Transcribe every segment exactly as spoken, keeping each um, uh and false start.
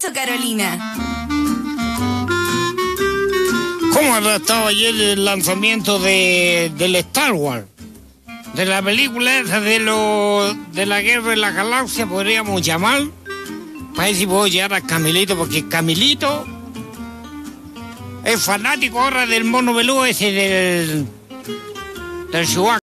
ocho, Carolina. ¿Cómo habrá estado ayer el lanzamiento de, del Star Wars? De la película esa de, lo, de la guerra de la galaxia, podríamos llamar. Para ver si puedo llegar a Camilito, porque Camilito es fanático ahora del mono veludo ese del, del Chewbacca.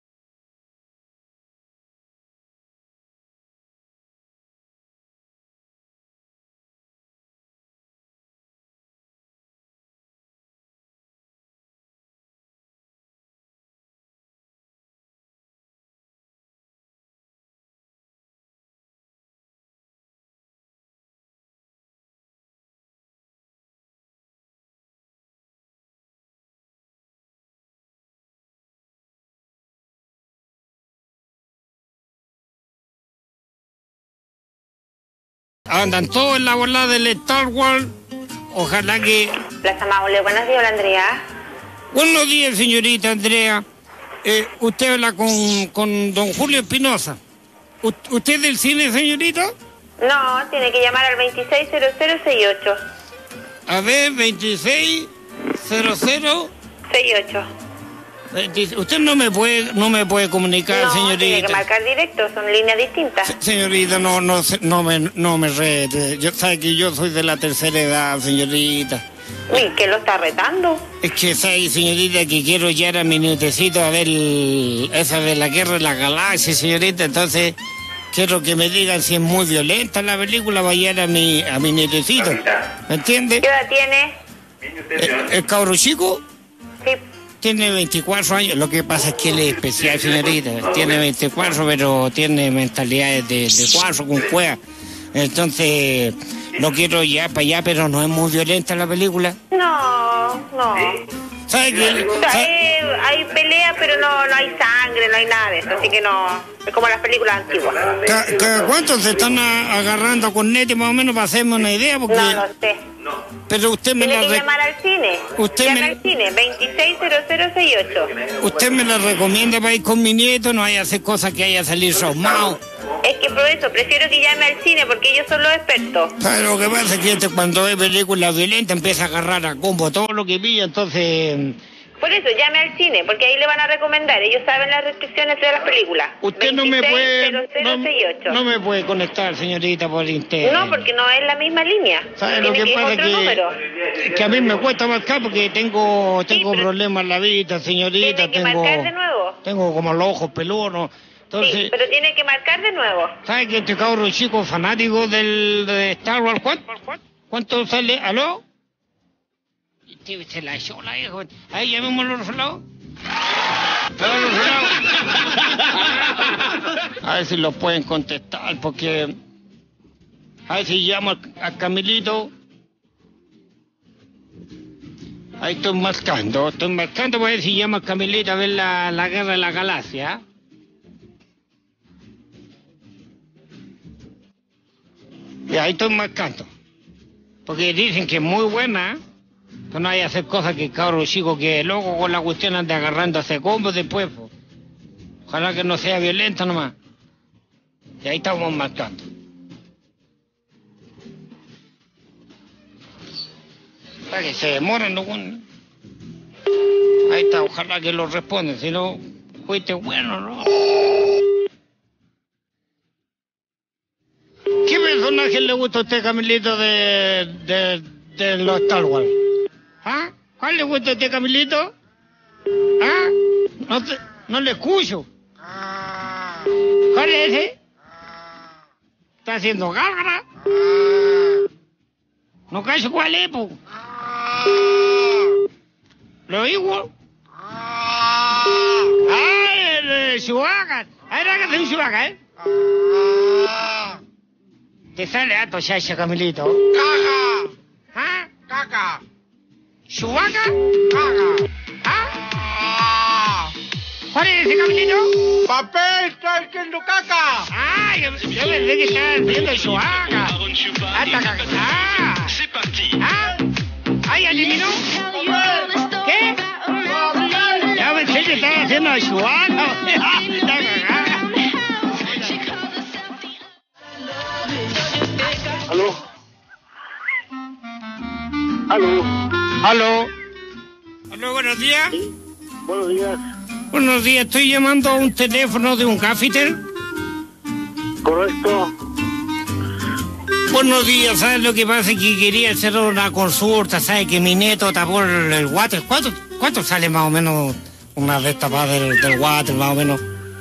Andan todos en la volada del Star Wars. Ojalá que... Plaza Maule, buenos días, hola Andrea. Buenos días, señorita Andrea. Eh, usted habla con, con don Julio Espinosa. U- ¿Usted es del cine, señorita? No, tiene que llamar al veintiséis cero cero seis ocho. A ver, veintiséis cero cero seis ocho. Usted no me puede no me puede comunicar, No, señorita. tiene que marcar directo, son líneas distintas. Se- señorita, no no se- no me no me rete. Yo sabe que yo soy de la tercera edad, señorita. Uy, ¿qué lo está retando? Es que sabe, señorita, que quiero llegar a mi nietecito a ver el- esa de la guerra de la galaxia, señorita. Entonces quiero que me digan si es muy violenta la película, va a llegar a mi a mi nietecito. ¿Me entiende? ¿Qué edad tiene? El, el cabro chico Sí. tiene veinticuatro años, lo que pasa es que él es especial, señorita. Tiene veinticuatro, pero tiene mentalidades de, de cuatro con cueva. Entonces, lo quiero ya para allá, pero no es muy violenta la película. No, no. ¿Sabe qué? O sea, ¿Sabe? eh, hay pelea, pero no, no hay sangre, no hay nada de eso, así que no... Es como las películas antiguas. ¿Ca- ca- ¿Cuántos se están a- agarrando con Neti más o menos para hacerme una idea? Porque... No, no sé. Pero usted me Tiene la que re- llamar al cine. Usted Llame me- al cine, veintiséis cero cero seis ocho. usted me la recomienda para ir con mi nieto, no vaya a hacer cosas que haya salir traumado. Es que por eso, prefiero que llame al cine, porque ellos son los expertos. ¿Sabe lo que pasa? Es que este, cuando ve películas violentas empieza a agarrar a combo todo lo que pilla, entonces... Por eso, llame al cine, porque ahí le van a recomendar. Ellos saben las restricciones de las películas. Usted no me puede... veintiséis cero cero seis ocho. No, no me puede conectar, señorita, por internet. No, porque no es la misma línea. ¿Sabe lo Tiene que que ir pasa? otro Que, número. que a mí me cuesta marcar porque tengo tengo pero- problemas en la vida, señorita. Tiene que tengo, marcar de nuevo. tengo como los ojos peludos. Entonces, Sí, pero tiene que marcar de nuevo. ¿sabe que este cabro chico fanático del de Star Wars? ¿Cuánto, cuánto sale? ¿Aló? Este se la echó la hijo. Ahí llamémoslo al otro lado. Al otro lado. A ver si lo pueden contestar, porque... A ver si llamo a, a Camilito. Ahí estoy marcando, estoy marcando para ver si llamo a Camilito a ver la, la guerra de la galaxia. Y ahí estoy marcando. Porque dicen que es muy buena, que no hay que hacer cosas que el cabro chico que loco con la cuestión ande agarrando a ese combo después. Po. Ojalá que no sea violenta nomás. Y ahí estamos marcando. Para que se demoran, ¿no? Ahí está, ojalá que lo respondan, si no, fuiste bueno, ¿no? ¿Qué personaje le gusta a usted, Camilito, de, de, de los Star Wars? ¿Ah? ¿Cuál le gusta a usted, Camilito? ¿Ah? No, te, no le escucho. ¿Cuál es ese? ¿Está haciendo gárgara? No cacho cuál es, po. ¿Lo oigo? Ah, el, el Chewbacca. A ver, hágase un Chewbacca, ¿eh? Te sale alto, chacha, Camilito. ¡Caca! ¿Ah? ¡Caca! ¿Chewbacca? ¡Caca! ¿Ah? ¡Ah! ¿Cuál es ese, Camilito? ¡Papel! ¡Está haciendo caca! Ah, yo, yo pensé que estaba haciendo Chewbacca. Hasta caca. Ah. ¿Ah? ¿Ah, ya eliminó? ¿Qué? Ya pensé que estaba haciendo Chewbacca. Está cagada. ¿Aló? Aló. Aló. Aló, buenos días. Sí. Buenos días. Buenos días, estoy llamando a un teléfono de un gaffiter. Correcto. Buenos días, ¿sabes lo que pasa? Que quería hacer una consulta, ¿sabes? Que mi nieto tapó el, el water. ¿Cuánto, ¿Cuánto sale más o menos una destapada del, del water, más o menos?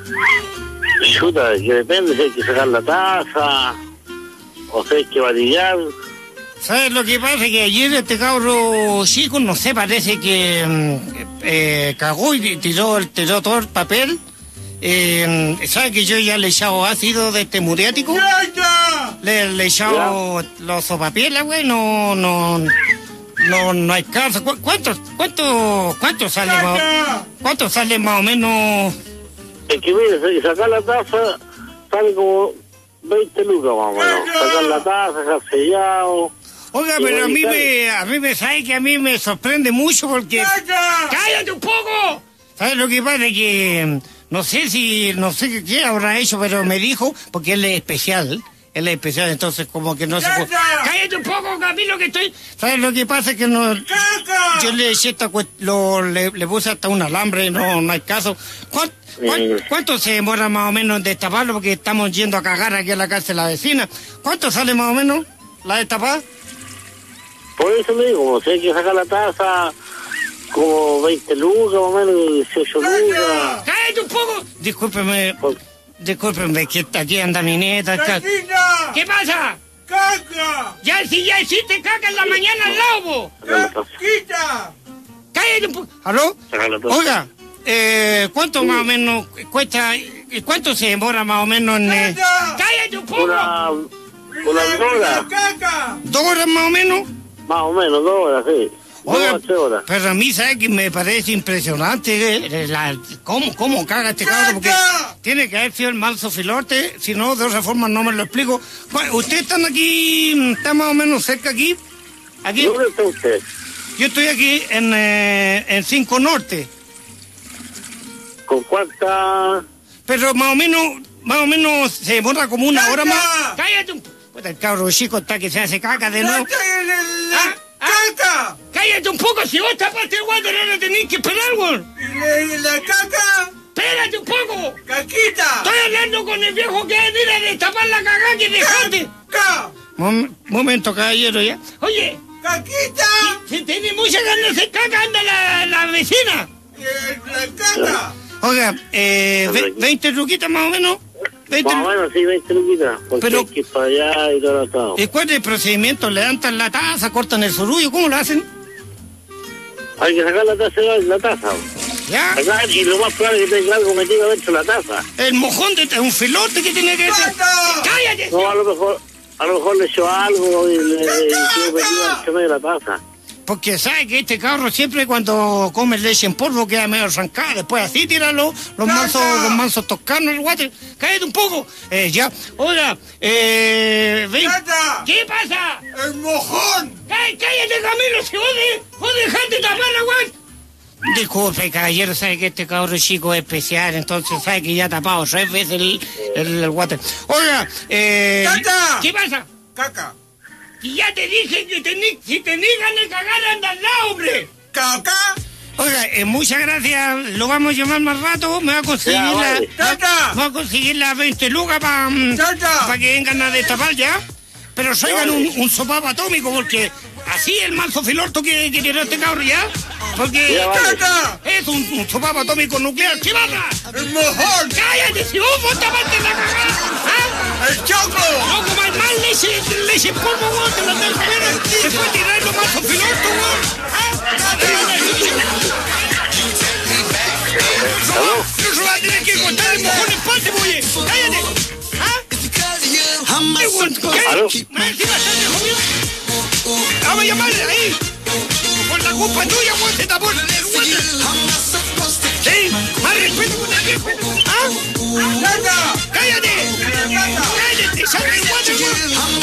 Chuta, que depende si hay que sacar la taza o si hay que varillar. ¿Sabes lo que pasa? Que ayer este cabro chico, no sé, parece que eh, cagó y tiró, tiró todo el papel. Eh, ¿Sabes que yo ya le he echado ácido de este muriático? Le, le he echado los sopapiés, güey, no, no, no, no hay caso. ¿Cu ¿Cuánto, cuánto, cuánto sale más, cuánto sale más o menos? Es que mire, si sacar la taza sale como veinte lucas más o menos. Sacar la taza, dejar sellado. Oiga, pero a mí me, a mí me, ¿sabe que a mí me sorprende mucho porque... ¡Cállate un poco! ¿Sabes lo que pasa? Que no sé si, no sé qué, qué habrá hecho, pero me dijo, porque él es especial, él es especial, entonces como que no se puede... ¡Cállate un poco, Camilo, que estoy... ¿Sabes lo que pasa? Que no... Yo le eché esta lo, le, le puse hasta un alambre, no, no hay caso. ¿Cuánto, cuánto, ¿Cuánto se demora más o menos en destaparlo? Porque estamos yendo a cagar aquí a la casa de la vecina. ¿Cuánto sale más o menos la destapada? Por eso le digo, si hay que sacar la taza, como veinte lucas, más o menos, dieciocho lucas. ¡Cállate un poco! Discúlpeme, Por... discúlpeme, que aquí anda mi nieta. ¡Caquita! ¿Qué pasa? ¡Caca! Ya, si ya hiciste caca en la mañana al lado, ¡Caquita! cállate un poco. ¿Aló? Sacar la taza. Oiga, eh, ¿cuánto más o menos cuesta, cuánto se demora más o menos en... Eh... ¡Cállate un poco! Una, una dos horas. ¡Caca! ¿Dos horas más o menos? Más o menos, dos horas, sí. Oiga, dos o tres horas. pero a mí, ¿sabes que me parece impresionante eh, la, cómo, cómo caga este cabrón? Porque tiene que haber sido el manso filote, si no, de otra forma no me lo explico. Bueno, ¿ustedes están aquí, está más o menos cerca aquí? Aquí. ¿Dónde está usted? Yo estoy aquí en, eh, en cinco Norte, ¿Con cuánta...? pero más o menos, más o menos se demora como una hora más. ¡Cállate un poco! El cabro chico está que se hace caca de nuevo. ¡Ah! ¡Caca! ¡Cállate un poco! Si vos tapaste el water, ahora tenés que esperar, güey. ¿Y la caca? ¡Espérate un poco! ¡Caquita! Estoy hablando con el viejo que viene a destapar la cagada que dejaste. ¡Caca! Mom momento, caballero, ya. Oye, ¡Caquita! si, si tiene mucha ganas de hacer caca, anda la, la vecina. Eh, ¡La caca! Oiga, eh, ve, veinte luquitas más o menos. veinte Más o menos, sí, veinte luquitas. Porque Pero- hay que ir para allá y todo atado. ¿Y cuál es el procedimiento? ¿Levantan la taza, cortan el surullo? ¿Cómo lo hacen? Hay que sacar la taza, la taza. ¿Ya? Sacar, y lo más probable es que tenga algo metido dentro de la taza. El mojón de un filote que tiene que ser. ¡Caca! ¡Cállate! No, a lo mejor, a lo mejor le echó algo y le quedó metido dentro de la taza. Porque sabe que este cabro siempre cuando come leche en polvo queda medio arrancada. Después así tira los, los mansos, los mansos toscanos el water. Cállate un poco. Eh, ya. Oiga, eh... ven. ¡Caca! ¿Qué pasa? ¡El mojón! Cállate, cállate, Camilo, si vos, de, vos dejaste tapar la guay. Disculpe, caballero, sabe que este cabro chico es especial, entonces sabe que ya ha tapado tres veces el, el, el water. Oiga, eh... ¡Caca! ¿Qué pasa? ¡Caca! Y ya te dije que tení, si tenés ganas de cagar, anda al lado, hombre. ¡Caca! Oiga, eh, muchas gracias, lo vamos a llamar más rato, me va a conseguir Ya, vale. la... ¡Caca! Va a conseguir las veinte lucas para ¡Caca! pa que vengan a destapar ya. Pero traigan un, un sopapo atómico, porque así el manso filorto que, que tiró este cabro ya. Porque Ya, vale. ¡Caca! es un, un sopapo atómico nuclear. ¿Qué pasa? ¡El mojón! ¡Cállate! Si vos vos tapaste la cagada, ¿ah? ¡El choclo! No comas más leche, leche en polvo, weón, te la tengo que ver. Se fue a tirar los mansos filortos, weón. ¿Ah? ¿Aló? No se va a tener que cortar el mojón en parte, oye. ¡Cállate! ¿Ah? ¿Qué, weón? ¿Qué? ¿Aló? ¿Ah, encima está el hijo mío? Vamos a llamarle ahí. Por la culpa tuya, weón, se tapó el water. Sí, más respeto con el viejo. ¿Ah? ¡Caca! ¡Cállate! ¡Cállate! ¡Saca el water, weón!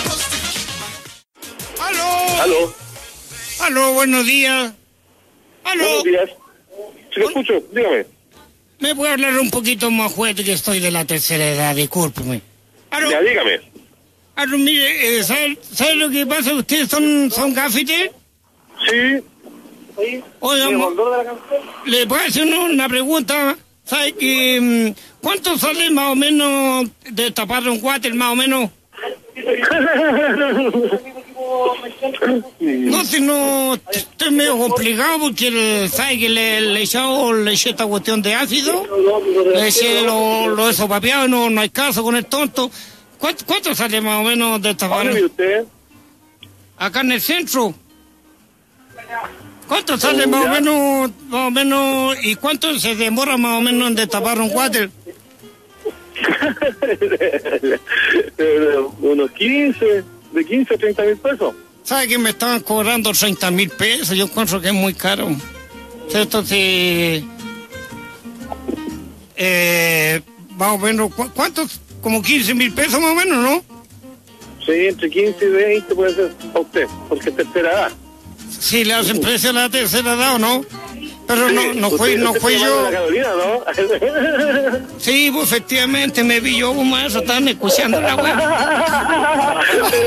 ¡Aló! ¿Aló? ¡Aló, buenos días! ¡Aló! Buenos días. Si lo escucho, dígame. ¿Me puede hablar un poquito más fuerte que estoy de la tercera edad? Discúlpeme. ¡Aló! Ya, dígame. Aló, mire, eh, ¿sabe, ¿sabe lo que pasa? ¿Ustedes son, son gaffiter? Sí. Oiga, le puedo hacer una, una pregunta. ¿Sabe que mm, cuánto sale más o menos de tapar un water, más o menos? No, si no, estoy medio complicado porque sabe que le, le he echado, le eché esta cuestión de ácido, le eché lo, lo de sopapeado y no, no hay caso con el tonto. ¿Cuánto, cuánto sale más o menos de tapar? ¿Dónde vive usted? Acá en el centro. ¿Cuánto sale más o menos, más o menos, y cuánto se demora más o menos en destapar un water? Unos quince, de quince a treinta mil pesos. ¿Sabe que me estaban cobrando treinta mil pesos? Yo encuentro que es muy caro. Esto sí. Eh, más o menos, ¿cu ¿cuántos? Como quince mil pesos más o menos, ¿no? Sí, entre quince y veinte puede ser a usted, porque es tercera edad. Sí, le hacen precio a la tercera edad, ¿o no? Pero Sí, no, no fui, no fui yo. La Carolina, ¿no? Sí, pues efectivamente me vi yo como eso, estaban escuchando la weá.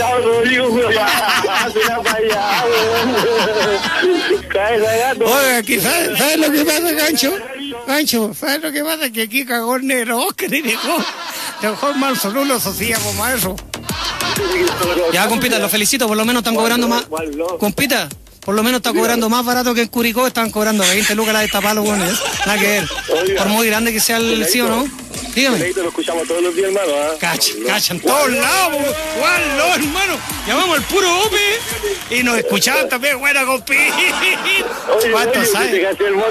Oiga, ¿sabes sabe lo que pasa, Gancho? Gancho, ¿sabes lo que pasa? Que aquí cagó el negro Oscar y dejó, dejó el mal solulo social como eso. Ya, compita, lo felicito, por lo menos están cobrando más. Compita, por lo menos está cobrando más barato que en Curicó, están cobrando veinte lucas la de tapar los buenos. Nada que ver. Por muy grande que sea el sí o no. Dígame. Lo escuchamos todos los días, hermano. ¿eh? Cacha, cacha, en todos lados, Juan, no, hermano. Llamamos al puro Ope y nos escuchaban también, buena compita. ¿Cuánto sabes?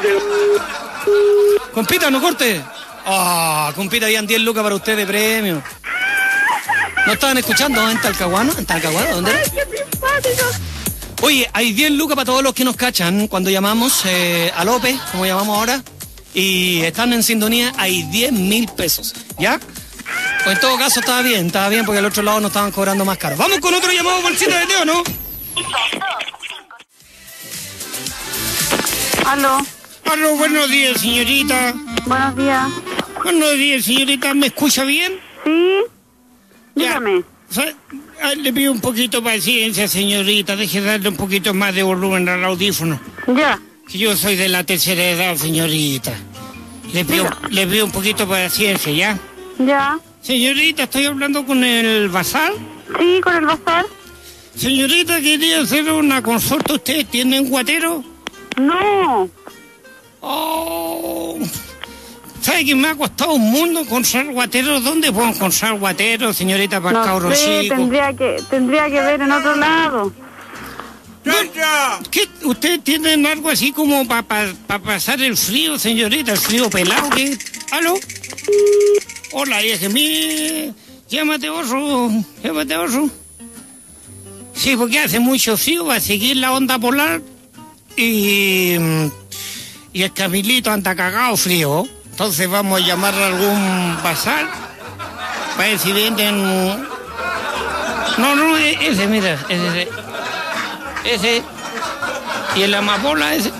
Compita, no corte. Ah, oh, compita, habían diez lucas para usted de premio. ¿No estaban escuchando en Talcahuano? ¿En Talcahuano? ¿Dónde era? Oye, hay diez lucas para todos los que nos cachan cuando llamamos eh, a López, como llamamos ahora, y están en sintonía, hay diez mil pesos, ¿ya? Pues en todo caso estaba bien, estaba bien porque al otro lado nos estaban cobrando más caro. Vamos con otro llamado bolsita de Teo, ¿no? Aló. Aló, buenos días, señorita. Buenos días. Buenos días, señorita, ¿me escucha bien? Sí. Ya. Dígame. Ah, le pido un poquito de paciencia, señorita. Deje darle un poquito más de volumen al audífono. Ya. Que yo soy de la tercera edad, señorita. Le pido, le pido un poquito de paciencia, ¿ya? Ya. Señorita, estoy hablando con el bazar. Sí, con el bazar. Señorita, quería hacer una consulta. ¿Ustedes tienen guatero? No. Oh... ¿Sabe que me ha costado un mundo encontrar guateros? ¿Dónde puedo encontrar guateros, señorita, para No cabros sé, chicos? tendría que, tendría que ver en otro lado. ¿Qué? ¿Ustedes tienen algo así como para pa, pa pasar el frío, señorita? ¿El frío pelado? ¿Qué? ¿Aló? Hola, dije, mire, llámate oso, llámate oso. Sí, porque hace mucho frío, va a seguir la onda polar y, y el Camilito anda cagado frío. Entonces vamos a llamar a algún bazar para ver si venden... No, no, ese, mira, ese, ese, y el amapola ese.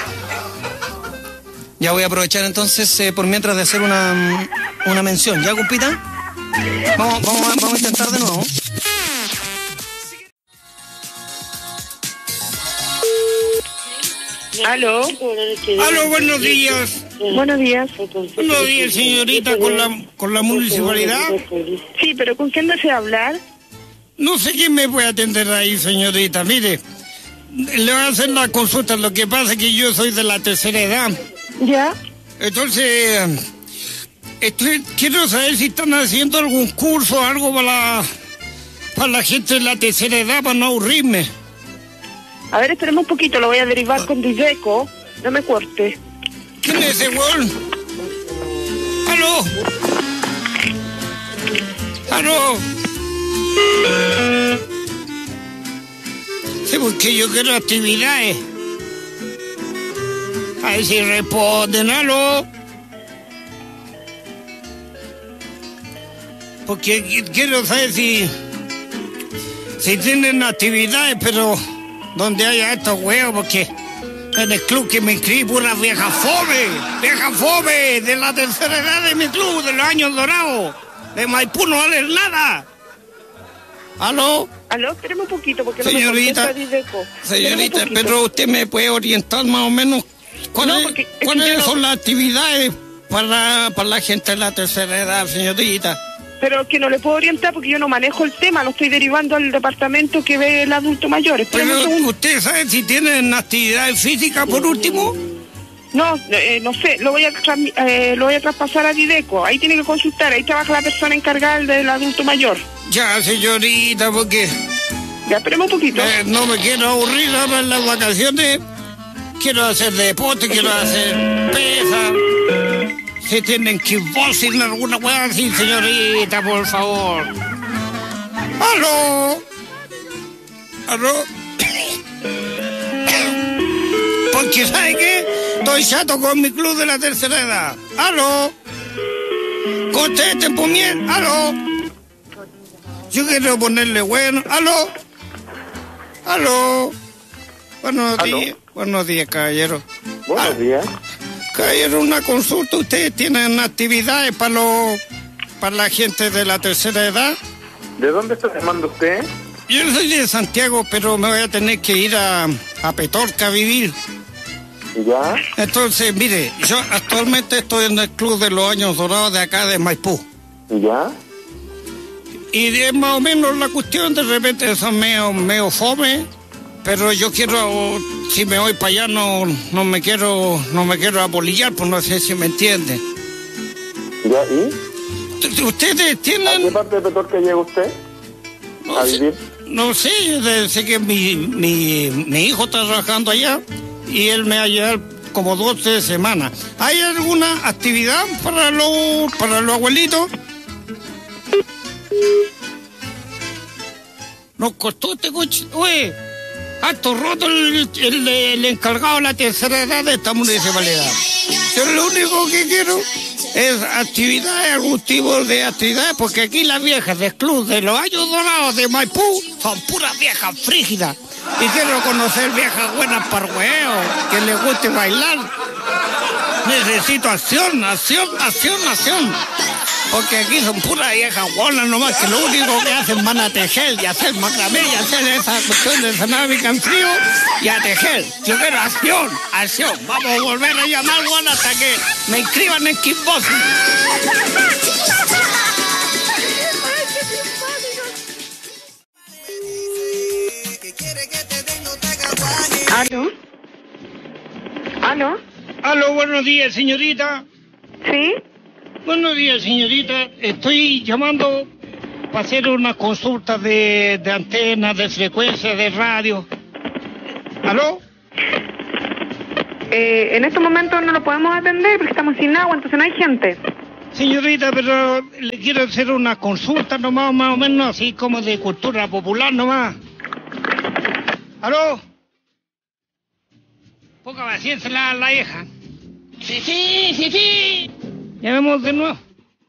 Ya voy a aprovechar entonces eh, por mientras de hacer una, una mención. ¿Ya, compita? Vamos, vamos, a, vamos a intentar de nuevo. Aló. Aló, buenos días. Buenos días. Buenos días, señorita, con la, con la municipalidad. Sí, pero ¿con quién desea hablar? No sé quién me puede atender ahí, señorita. Mire, le voy a hacer la consulta. Lo que pasa es que yo soy de la tercera edad. ¿Ya? Entonces, estoy, quiero saber si están haciendo algún curso o algo para la, para la gente de la tercera edad, para no aburrirme. A ver, esperemos un poquito, lo voy a derivar con Diveco. No me corte. ¿Quién es ese weón? ¿Aló? ¿Aló? Sí, porque yo quiero actividades. A ver si responden, ¿aló? Porque quiero saber si... si tienen actividades, pero... donde haya estos huevos, porque... en el club que me inscribí, pura vieja fome, vieja fome, de la tercera edad de mi club, de los años dorados, de Maipú no vale nada. ¿Aló? Aló, espérame un poquito porque Señorita, no me contesta Dideco. Señorita, pero usted me puede orientar más o menos cuáles, No, porque es cuáles que yo no- son las actividades para, para la gente de la tercera edad, señorita. Pero que no le puedo orientar porque yo no manejo el tema, lo estoy derivando al departamento que ve el adulto mayor. Espérame un Pero segundo. usted sabe si tienen actividades físicas por último. No, eh, no sé, lo voy a transmi- eh, lo voy a traspasar a Dideco. Ahí tiene que consultar, ahí trabaja la persona encargada del adulto mayor. Ya, señorita, porque Ya, espérame un poquito. eh, no me quiero aburrir ahora en las vacaciones. Quiero hacer deporte, quiero hacer pesas. Si tienen kickboxing, alguna hueá así, señorita, por favor. ¡Aló! ¿Aló? Porque, ¿sabe qué? Estoy chato con mi club de la tercera edad. ¡Aló! Contesten por mí. ¡Aló! Yo quiero ponerle bueno. ¡Aló! ¡Aló! Buenos ¿Aló? días. Buenos días, caballero. Buenos días. Caballero, una consulta. ¿Ustedes tienen actividades para los para la gente de la tercera edad? ¿De dónde está llamando usted? Yo soy de Santiago, pero me voy a tener que ir a, a Petorca a vivir. ¿Ya? Entonces, mire, yo actualmente estoy en el Club de los Años Dorados de acá de Maipú. ¿Ya? Y es más o menos la cuestión, de repente son medio, medio fome, pero yo quiero, si me voy para allá no, no me quiero, no me quiero apolillar, pues no sé si me entiende. ¿Ya? ¿Y? ¿Ustedes ¿A qué tienen? parte de Petorca llega usted? No ¿A sé, vivir? no sé, yo sé que mi, mi, mi hijo está trabajando allá y él me va a llevar como dos, tres semanas. ¿Hay alguna actividad para los, para los abuelitos? Nos costó este coche. Oye, harto roto el, el, el encargado de la tercera edad de esta municipalidad. Yo lo único que quiero es actividades, algún tipo de actividades, porque aquí las viejas del Club de los Años Dorados de Maipú son puras viejas frígidas. Y quiero conocer viejas buenas para huevo, que les guste bailar. Necesito acción, acción, acción, acción. Porque aquí son puras viejas buenas nomás, que lo único que hacen van a tejer y hacer macramé y hacer esa cuestión de cerámica en frío y a tejer. Yo quiero acción, acción. Vamos a volver a llamar bueno hasta que me inscriban en kickboxing. ¿Aló? ¿Aló? Aló, buenos días, señorita. ¿Sí? Buenos días, señorita. Estoy llamando para hacer una consulta de, de antenas, de frecuencia, de radio. ¿Aló? Eh, en estos momentos no lo podemos atender porque estamos sin agua, entonces no hay gente. Señorita, pero le quiero hacer una consulta nomás, más o menos así como de cultura popular nomás. ¿Aló? Poca paciencia la, la vieja. Sí, sí, sí, sí. Llamemos de nuevo.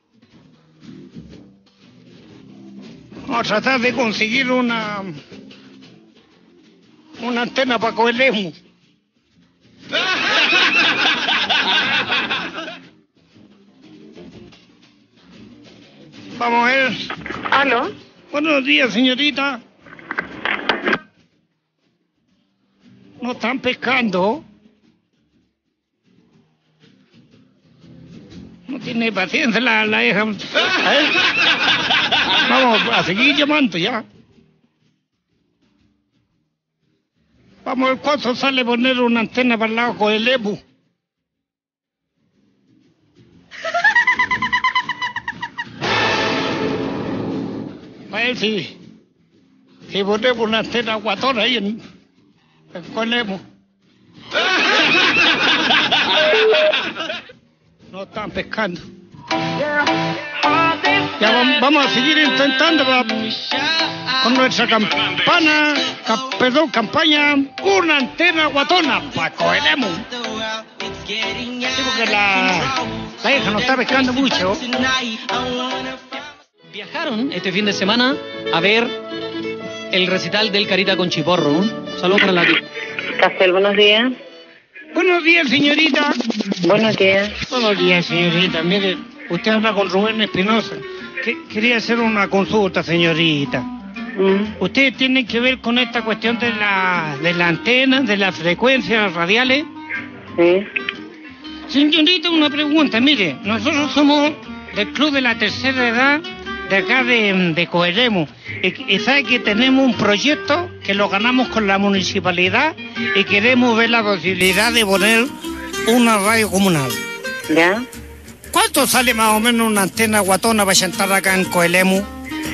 Vamos a tratar de conseguir una... una antena para coger lejos. Vamos a ver. ¿Aló? Buenos días, señorita. ¿No están pescando? No tiene paciencia la, la hija. ¿Eh? Vamos a seguir llamando ya. Vamos a ver cuánto sale poner una antena para el lado con el EPU. A ver si, si ponemos una antena guatona ahí en, en con el EPU. No están pescando. Ya vamos, vamos a seguir intentando pa- con nuestra campana, ca- perdón, campaña, una antena guatona para cogeremos. Sí, porque la, la hija no está pescando mucho. Viajaron este fin de semana a ver el recital del Carita con Chiporro. Un saludo para la tía. Castel, buenos días. Buenos días, señorita. Buenos días. Buenos días, señorita. Mire, usted habla con Rubén Espinosa. Que- quería hacer una consulta, señorita. Mm. Ustedes tienen que ver con esta cuestión de la, de la antena, de las frecuencias radiales. Sí. Señorita, una pregunta, mire, nosotros somos del Club de la Tercera Edad de acá de, de Coelemu. Y, y sabe que tenemos un proyecto que lo ganamos con la municipalidad y queremos ver la posibilidad de poner una radio comunal. ¿Ya? ¿Cuánto sale más o menos una antena guatona para sentar acá en Coelemu?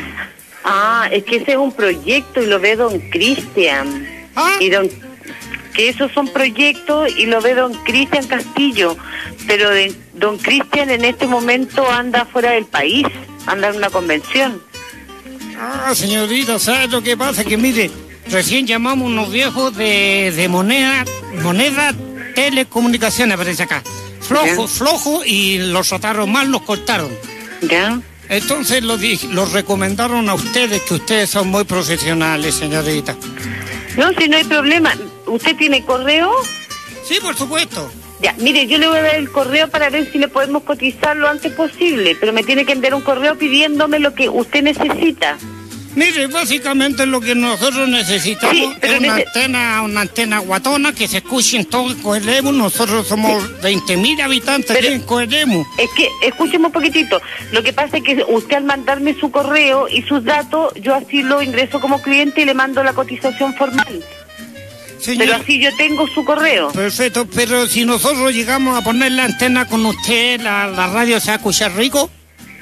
Ah, es que ese es un proyecto y lo ve don Cristian. ¿Ah? Y don que esos son proyectos y lo ve don Cristian Castillo, pero de, don Cristian en este momento anda fuera del país, anda en una convención. Ah, señorita, ¿sabe lo que pasa? Que mire, recién llamamos unos viejos de, de moneda, moneda telecomunicaciones, aparece acá. Flojo, ¿Ya? flojo, y los trataron mal, los cortaron. ¿Ya? Entonces los, los recomendaron a ustedes, que ustedes son muy profesionales, señorita. No, si no hay problema. ¿Usted tiene correo? Sí, por supuesto. Ya, mire, yo le voy a dar el correo para ver si le podemos cotizar lo antes posible, pero me tiene que enviar un correo pidiéndome lo que usted necesita. Mire, básicamente lo que nosotros necesitamos Sí, pero es una nece- antena, una antena guatona que se escuche en todo Coelemu. Nosotros somos veinte mil habitantes Pero- aquí en Coelemu. Es que, escúcheme un poquitito, lo que pasa es que usted al mandarme su correo y sus datos, yo así lo ingreso como cliente y le mando la cotización formal. Señor, Pero así yo tengo su correo. perfecto, pero si nosotros llegamos a poner la antena con usted, ¿la, la radio se va a escuchar rico?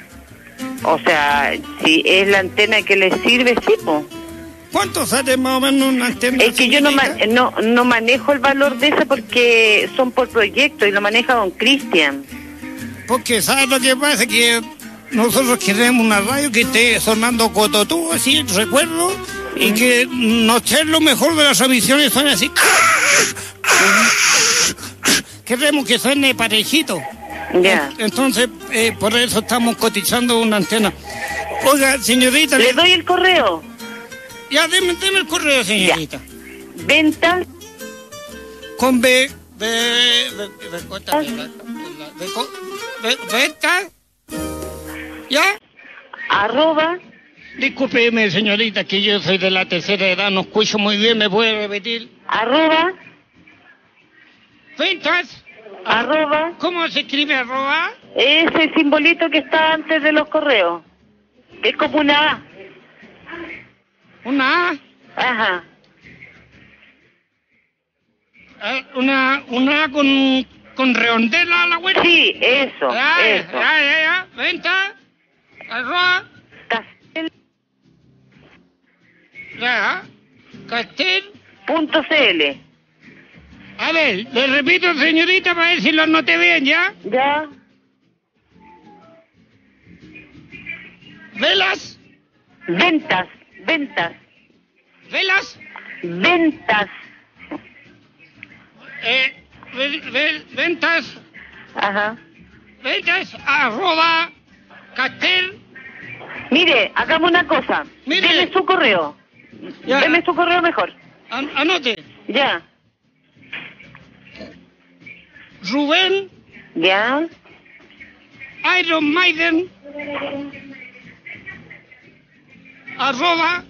O sea, si es la antena que le sirve, sí, po. ¿Cuánto sale más o menos una antena? Es que yo no, ma- señorita? no no manejo el valor de esa porque son por proyecto y lo maneja don Cristian. Porque ¿sabes lo que pasa? Que nosotros queremos una radio que esté sonando cototú, así, recuerdo, y que no esté lo mejor de las emisiones, suene así. Queremos que suene parejito. Ya. Entonces, eh, por eso estamos cotizando una antena. Oiga, señorita, Le le- doy el correo. ya deme, deme el correo, señorita. Ventas Con B, B, B, B, corta, de la- de la- de co- de- venta. ¿Ya? arroba Discúlpeme, señorita, que yo soy de la tercera edad, no escucho muy bien, ¿me puede repetir? arroba ¿Ventas? arroba ¿Cómo se escribe arroba? ese simbolito que está antes de los correos. Es como una A. ¿Una A? Ajá. Ah, Una, una A con, con redondela a la vuelta. Sí, eso, Ya, eso. ya, ya, ya. Venta, arroba, Castel ya, Castel. punto cl. A ver, le repito, señorita, para ver si lo anoté bien, ¿ya? Ya. Velas, Ventas, ventas, velas, ventas. eh, ve- ve- ventas, Ajá. ventas, arroba, Castel. Mire, hagamos una cosa. Mire. Deme su correo. Ya. Deme su correo mejor. An- anote, Ya. Rubén, Ya. Iron Maiden, arroba,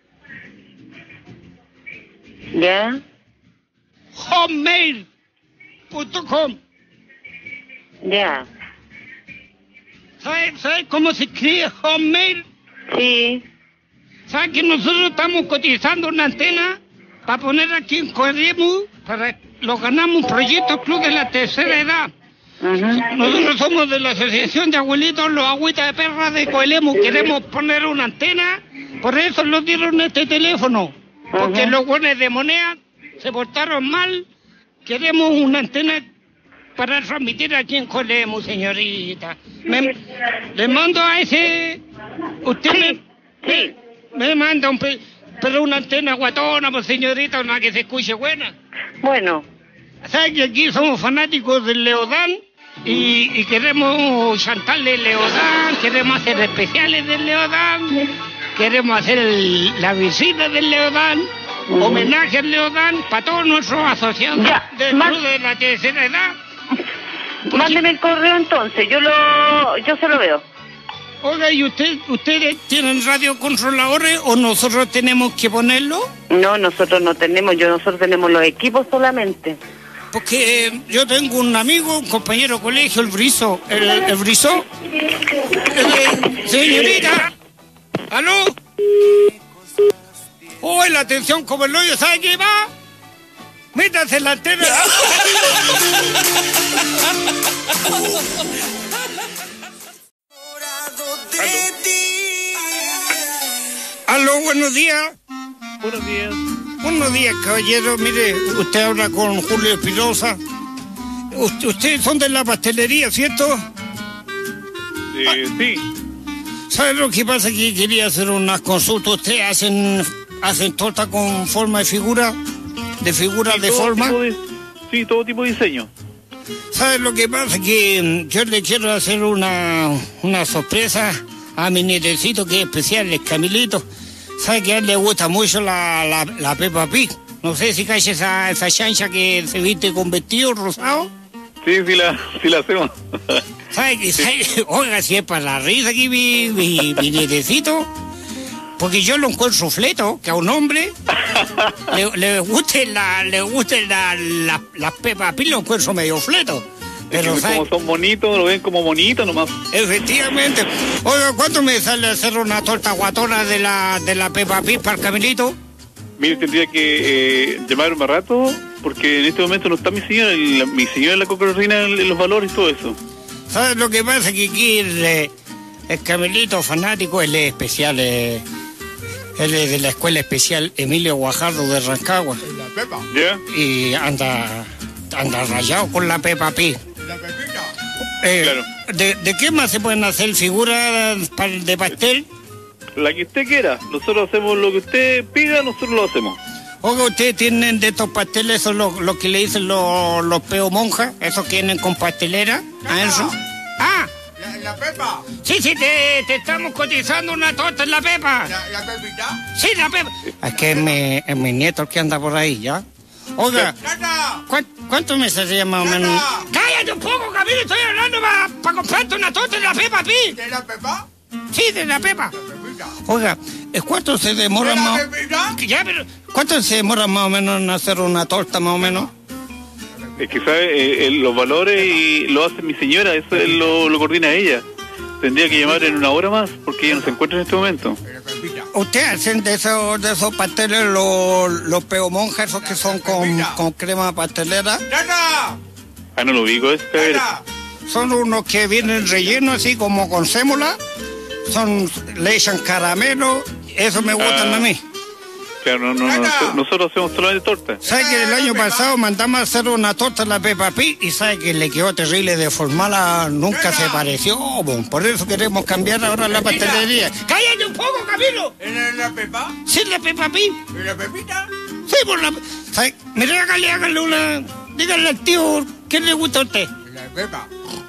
Ya. homemail punto com. Ya. ¿Sabe, sabe cómo se escribe homemail? Sí. ¿Sabe que nosotros estamos cotizando una antena para poner aquí en Coelemu? Para lo ganamos un proyecto Club de la Tercera Edad. Ajá. Nosotros somos de la Asociación de Abuelitos Los Agüitas de Perras de Coelemu. Queremos poner una antena, por eso nos dieron este teléfono. Porque Ajá. los buenos de moneda se portaron mal. Queremos una antena para transmitir aquí en Coelemu, señorita. Me- le mando a ese... Usted Sí. me, Sí. me manda un... pe- pero una antena guatona, pues señorita, una que se escuche buena. Bueno. ¿Sabes que aquí somos fanáticos del Leodán? Y, y queremos chantarle Leodán, queremos hacer especiales del Leodán, queremos hacer el- la visita del Leodán, Ujú. homenaje al Leodán para todos nuestros asociados Ya, del más- Club de la Tercera Edad. Mándeme el correo entonces. Yo lo, yo se lo veo. Oiga, ¿y usted, ustedes tienen radiocontroladores o nosotros tenemos que ponerlo? No, nosotros no tenemos, yo nosotros tenemos los equipos solamente. Porque eh, yo tengo un amigo, un compañero de colegio, el Brizo. ¿El, el Brizo? Eh, señorita. ¿Aló? ¡Oh, la atención como el hoyo! ¿Sabe qué va? ¡Métase en la antena! ¡Aló, buenos días! Buenos días. Buenos días, caballero. Mire, usted habla con Julio Espinosa. Usted, ustedes son de la pastelería, ¿cierto? Eh, sí. ¿Sabe lo que pasa? Que quería hacer unas consultas. ¿Ustedes hacen, hacen torta con forma de figura? ¿De figura Sí, de todo forma? tipo de- sí, todo tipo de diseño. ¿Sabe lo que pasa? Que mm, yo le quiero hacer una, una sorpresa a mi nietecito que es especial, el Camilito. ¿Sabe que a él le gusta mucho la, la, la Peppa Pig? No sé si cae esa, esa chancha que se viste con vestido rosado. Sí, sí la, sí la hacemos. ¿Sabe que, sabe? Oiga, si es para la risa aquí mi, mi, mi nietecito, porque yo lo encuentro fleto, que a un hombre le, le guste la, le guste la, la, la Peppa Pig, lo encuentro medio fleto. Pero, Es que ¿sabe? como son bonitos, lo ven como bonitos nomás. Efectivamente. Oiga, ¿cuánto me sale hacer una torta guatona de la, de la Peppa Pig para el Camilito? Mire, tendría que eh, llamarme más rato, porque en este momento no está mi señora, y la- mi señora es la que coordina el- los valores y todo eso. ¿Sabes lo que pasa? Que aquí el, eh, el Camilito fanático, él es especial, eh, él es de la escuela especial Emilio Guajardo de Rancagua. ¿Ya? Y anda, anda rayado con la Peppa Pig. Eh, Claro. ¿de, ¿De qué más se pueden hacer figuras pa- de pastel? La que usted quiera. Nosotros hacemos lo que usted pida, nosotros lo hacemos. Oiga, ¿ustedes tienen de estos pasteles, esos los lo que le dicen los, los peo monjas? ¿Esos que vienen con pastelera? ¿A eso? ¡Ah! La, la Pepa. Sí, sí, te, te estamos cotizando una torta en la Pepa. La, la Pepita. Sí, la Pepa. Es que es mi, es mi nieto el que anda por ahí, ¿ya? Oiga, Nata. ¿cuán- ¿cuánto me saldría más o menos? Nada. ¡Cállate un poco, Camilo! Estoy hablando para comprarte una torta en la Pepa, Pi. ¿De la Pepa? Sí, de la Pepa. Pepita. Oiga, ¿eh, ¿cuánto se demora ¿De la más? Pepita? Ya, pero ¿cuánto se demora más o menos en hacer una torta, más o menos? Es que, ¿sabe? Eh, eh, los valores y lo hace mi señora, eso él lo, lo coordina ella. Tendría que llamar en una hora más, porque ella no se encuentra en este momento. De la Pepita. ¿Ustedes hacen de esos, de esos pasteles los, los peo monjas, esos que son con, con crema pastelera? Nata. Ah, no lo ubico, es que Nata. Son unos que vienen rellenos así como con sémola, son, le echan caramelo, eso me gustan Ah. a mí. Claro, no, no, no, Nata. nosotros hacemos solamente torta. ¿Sabe que el año pasado mandamos a hacer una torta en la Peppa Pig y sabe que le quedó terrible deformada, nunca se pareció? Bon, por eso queremos cambiar ahora la pastelería. ¡Cállate un poco, Camilo! ¿De la, la Pepa? ¿Sí, la Peppa Pig? ¿De la Pepita? Sí, por la... ¿Sabe? Mire, hágale, hágale una... Dígale al tío, ¿qué le gusta a usted? De la Pepa.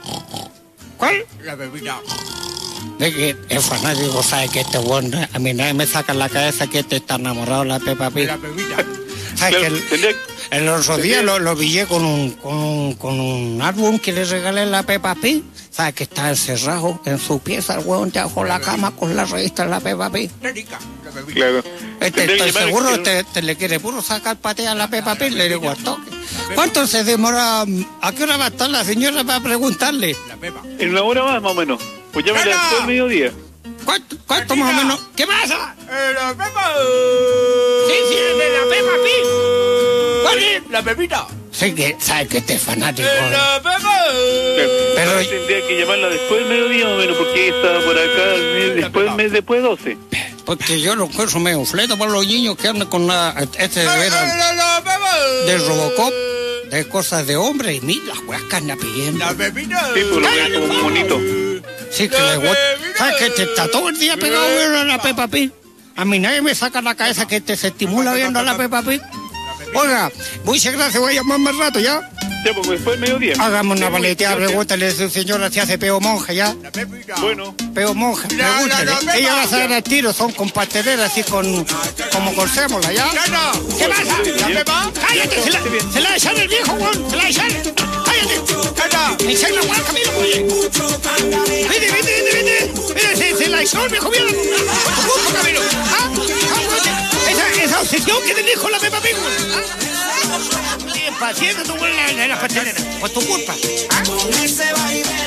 ¿Cuál? De la Pepita. De que es fanático, sabe que este bueno, a mí nadie me saca en la cabeza que este está enamorado de la Peppa De Pig. la Pepita. ¿Sabe Claro, que el, tendría- el otro día lo, lo pillé con un, con, un, con un álbum que le regalé a la Peppa Pig? ¿Sabe que está encerrado en su pieza el huevón debajo de la cama con la revista de la Peppa Pig? Natica. La Pepita. Claro. Este, Tendría que estoy llamar seguro, en- este, este le quiere puro sacar patea a la Peppa Pig, le digo al toque. ¿Cuánto se demora? ¿A qué hora va a estar la señora para preguntarle? La Pepa. En una hora más, más o menos. Pues llámale Nata. después del mediodía. ¿Cuánto, cuánto más o menos? ¿Qué pasa? De la Pepa. Sí, sí, es de la Peppa Pig. ¿Cuál es? La Pepita. Sí que, ¿sabe que este es fanático? De la Pepa. Pero- Pero tendría que llamarla después del mediodía, más o menos, porque ella está por acá el mes- después del mes después de doce. Porque yo lo encuentro medio fleto para los niños que andan con la... Este de veras, De la Pepa. de Robocop, de cosas de hombre, y mira las weas que anda pidiendo. La Pepita. Sí, pues lo ven como un bonito. Sí que le gusta. ¿Sabes que este está todo el día pegado viendo a la Peppa Pig? A mí nadie me saca la cabeza que este se estimula viendo a la Peppa Pig. Oiga, muchas gracias, voy a llamar más rato, ¿ya? Ya, pues después del mediodía. Hágame una paleteada, pregúntale a su señora si hace peo monja, ¿ya? La Pepita. Bueno, Peo monja, La- la- pregúntale. la Peppa. Ella va a saber al tiro, son con pastelera, así con... como con sémola, ¿ya? Nata. ¿Qué pasa? La Pepa. ¡Cállate! ¡Se la, se la va a echar el viejo, weón! ¡Se la va a echar! ¡Cállate! Nata. ¡Me echan la weá, Camilo, oye! ¡Vete, vete, vete, vete! Se, se la hizo, viejo mierda. Por tu culpa, Camilo. ¿Ah? Esa, esa obsesión que tenés con la Peppa Pig. ¿Ah? Paciente tú con la, la pastelera. Por tu culpa. ¿Ah?